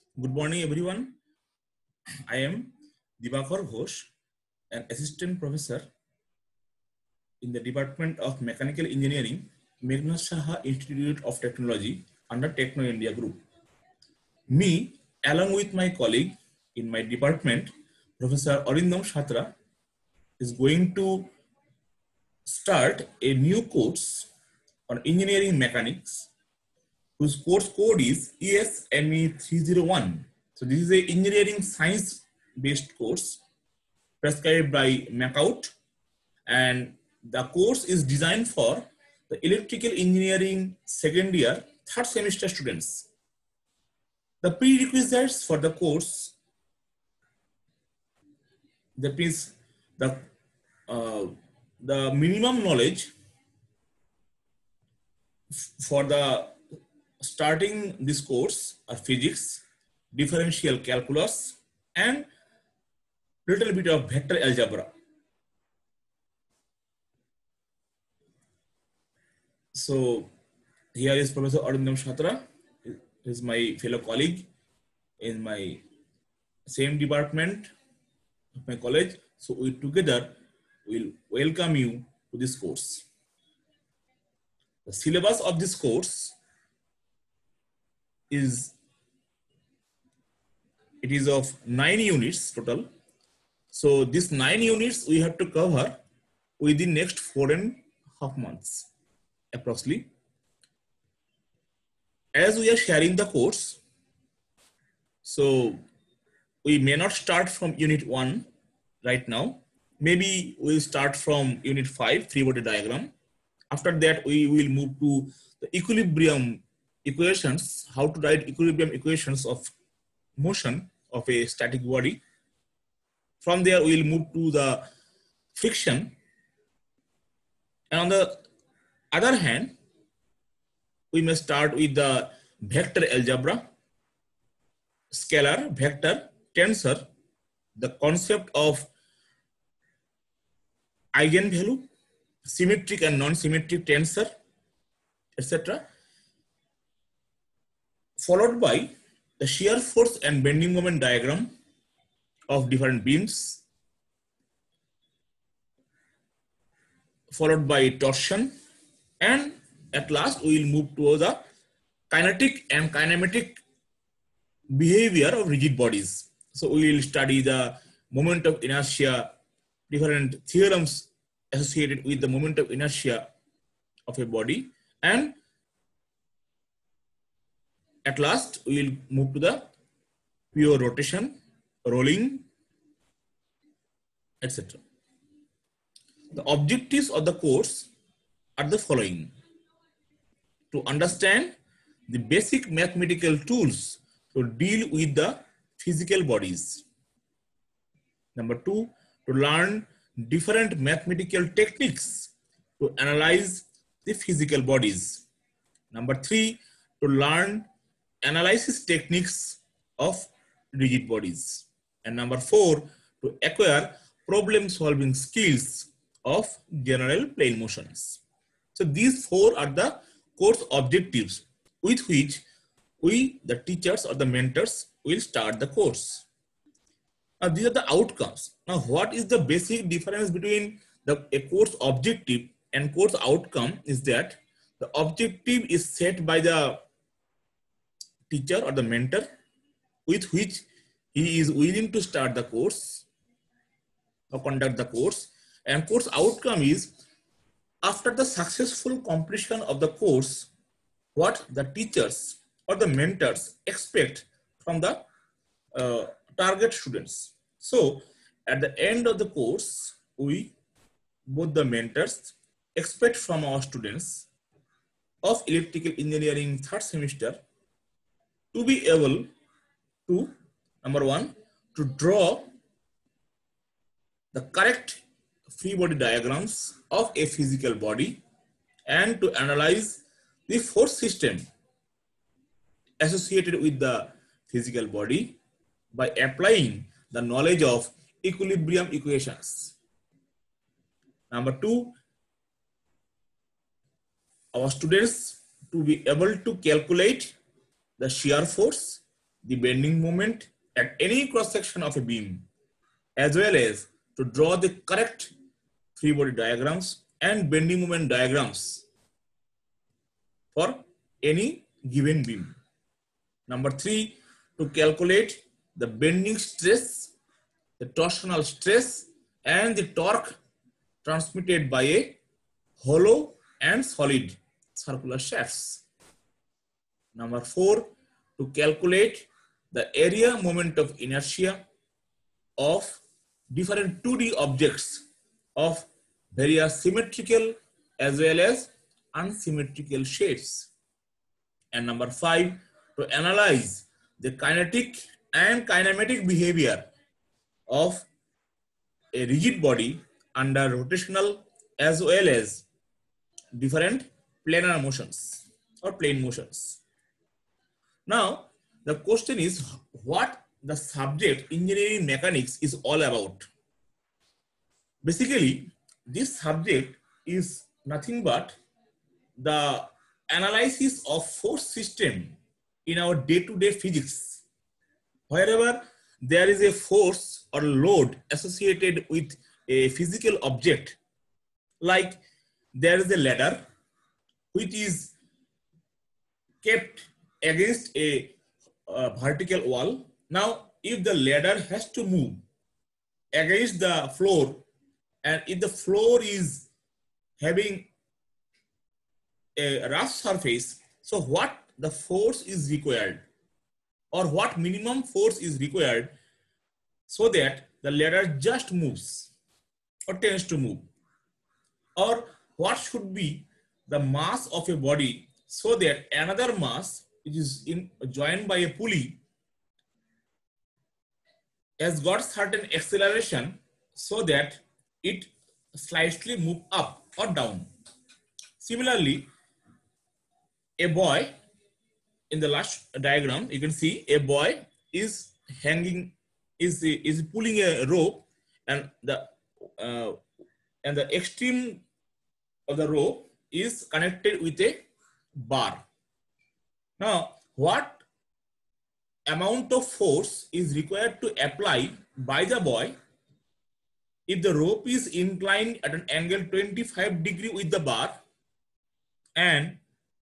Good morning, everyone. I am Dibakar Ghosh, an assistant professor in the Department of Mechanical Engineering, Meghnad Saha Institute of Technology under Techno India Group. Me, along with my colleague in my department, Professor Arindam Shatra, is going to start a new course on engineering mechanics whose course code is ESME 301. So this is a engineering science based course prescribed by MACOUT, and the course is designed for the electrical engineering second year, third semester students. The prerequisites for the course, that means uh, the minimum knowledge for the starting this course are physics, differential calculus, and little bit of vector algebra. So here is Professor Arindam Shatra, is my fellow colleague in my same department of my college. So we together will welcome you to this course. The syllabus of this course is, it is of 9 units total. So these 9 units we have to cover within next 4.5 months approximately. As we are sharing the course, so we may not start from unit 1 right now. Maybe we'll start from unit 5, free body diagram. After that, we will move to the equilibrium equations, how to write equilibrium equations of motion of a static body. From there, we'll move to the friction. And on the other hand, we may start with the vector algebra, scalar, vector, tensor, the concept of eigenvalue, symmetric and non-symmetric tensor, etc. Followed by the shear force and bending moment diagram of different beams, followed by torsion, and at last we will move to the kinetic and kinematic behavior of rigid bodies. So we will study the moment of inertia, different theorems associated with the moment of inertia of a body, and at last we will move to the pure rotation, rolling, etc. The objectives of the course are the following: to understand the basic mathematical tools to deal with the physical bodies. Number 2, to learn different mathematical techniques to analyze the physical bodies. Number 3, to learn analysis techniques of rigid bodies. And number 4, to acquire problem solving skills of general plane motions. So these 4 are the course objectives with which we, the teachers or the mentors, will start the course. Now these are the outcomes. Now what is the basic difference between a course objective and course outcome is that the objective is set by the teacher or the mentor with which he is willing to start the course or conduct the course, and course outcome is after the successful completion of the course, what the teachers or the mentors expect from the target students. So at the end of the course, we, both the mentors, expect from our students of electrical engineering third semester to be able to, number 1, to draw the correct free body diagrams of a physical body and to analyze the force system associated with the physical body by applying the knowledge of equilibrium equations. Number 2, our students to be able to calculate the shear force the bending moment at any cross section of a beam, as well as to draw the correct free body diagrams and bending moment diagrams for any given beam. Number 3, to calculate the bending stress, the torsional stress, and the torque transmitted by a hollow and solid circular shafts. Number 4, to calculate the area moment of inertia of different 2D objects of various symmetrical as well as unsymmetrical shapes. And number 5, to analyze the kinetic and kinematic behavior of a rigid body under rotational as well as different planar motions or plane motions. Now, the question is what the subject engineering mechanics is all about. Basically, this subject is nothing but the analysis of force system in our day-to-day physics. Wherever there is a force or load associated with a physical object, like there is a ladder which is kept against a vertical wall. Now, if the ladder has to move against the floor, and if the floor is having a rough surface, so what the force is required, or what minimum force is required so that the ladder just moves or tends to move, or what should be the mass of a body so that another mass which is joined by a pulley has got certain acceleration so that it slightly move up or down. Similarly, a boy, in the last diagram, you can see a boy is hanging, is pulling a rope, and the extreme of the rope is connected with a bar. Now, what amount of force is required to apply by the boy if the rope is inclined at an angle 25 degree with the bar, and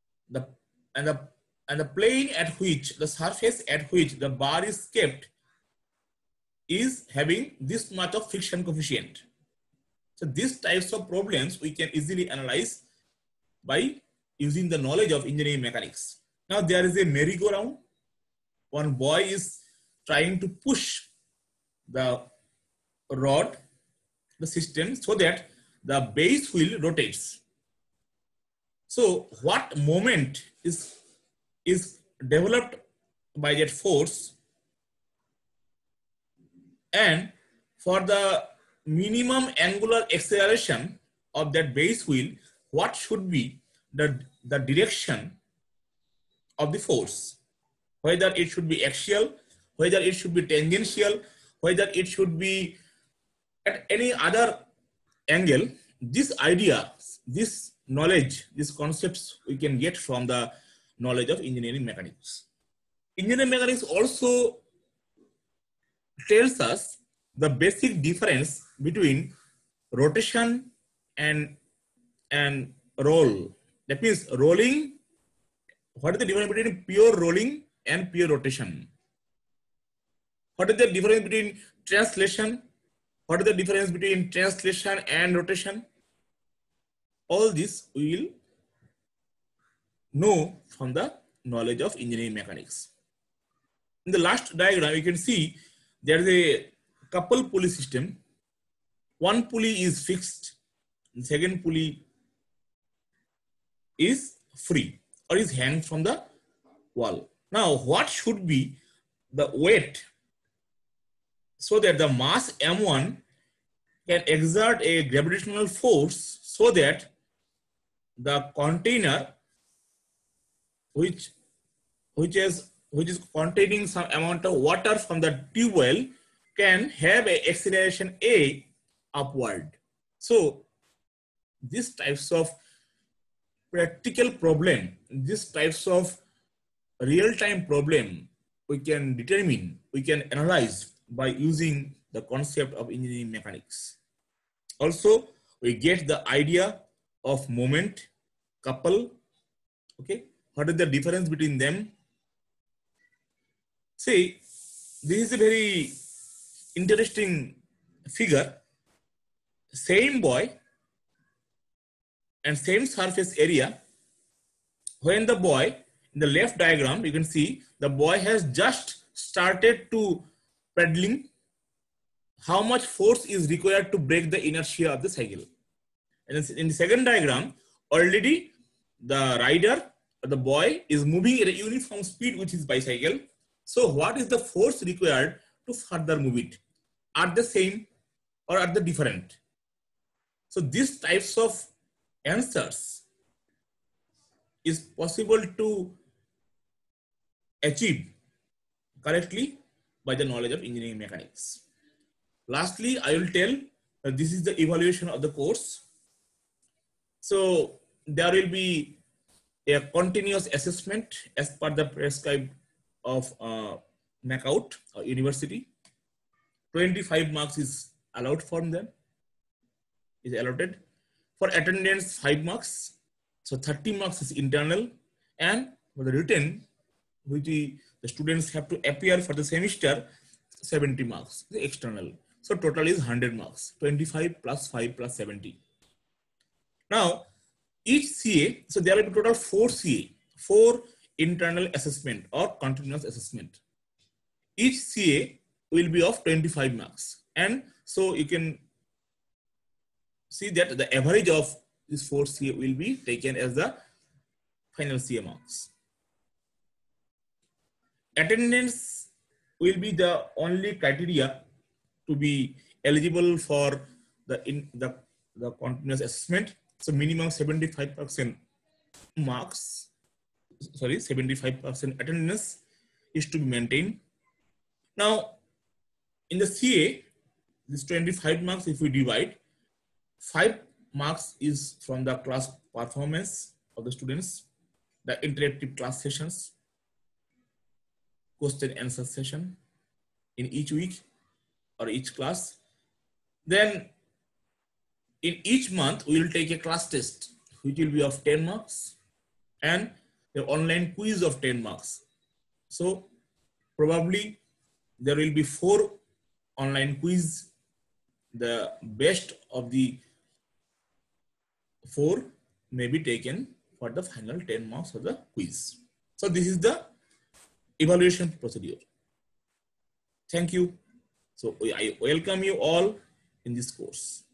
the plane at which, the surface at which the bar is kept is having this much of friction coefficient. So these types of problems we can easily analyze by using the knowledge of engineering mechanics. Now there is a merry-go-round. One boy is trying to push the rod, the system, so that the base wheel rotates. So what moment is developed by that force, and for the minimum angular acceleration of that base wheel, what should be the direction of the force, whether it should be axial, whether it should be tangential, whether it should be at any other angle. This idea, this knowledge, these concepts we can get from the knowledge of engineering mechanics. Engineering mechanics also tells us the basic difference between rotation and roll. That means rolling. What is the difference between pure rolling and pure rotation? What is the difference between translation? What is the difference between translation and rotation? All this we will know from the knowledge of engineering mechanics. In the last diagram, you can see there is a couple pulley system. One pulley is fixed, the second pulley is free or is hanged from the wall. Now, what should be the weight so that the mass M1 can exert a gravitational force so that the container which is containing some amount of water from the tube well can have a acceleration A upward. So these types of practical problem, these types of real-time problem we can determine, we can analyze by using the concept of engineering mechanics. Also, we get the idea of moment, couple, okay? What is the difference between them? See, this is a very interesting figure. Same boy and same surface area. When the boy, in the left diagram, you can see the boy has just started to pedaling. How much force is required to break the inertia of the cycle? And in the second diagram, already the rider, the boy, is moving at a uniform speed, which is bicycle. So what is the force required to further move it? Are they same or are they different? So these types of answers is possible to achieve correctly by the knowledge of engineering mechanics. Lastly, I will tell that this is the evaluation of the course. So there will be a continuous assessment as per the prescribed of NACOUT or university. 25 marks is allowed from them, is allotted. For attendance, 5 marks. So 30 marks is internal, and for the written, which the students have to appear for the semester, 70 marks, the external. So total is 100 marks, 25 plus 5 plus 70. Now, each CA, so there will be total 4 CA, 4 internal assessment or continuous assessment. Each CA will be of 25 marks. And so you can see that the average of this 4 CA will be taken as the final CA marks. Attendance will be the only criteria to be eligible for the continuous assessment. So minimum 75% marks, sorry, 75% attendance is to be maintained. Now, in the CA, this 25 marks, if we divide, 5 marks is from the class performance of the students, the interactive class sessions, question answer session in each week or each class. Then in each month, we will take a class test, which will be of 10 marks and the online quiz of 10 marks. So probably there will be 4 online quiz. The best of the 4 may be taken for the final 10 marks of the quiz. So this is the evaluation procedure. Thank you. So I welcome you all in this course.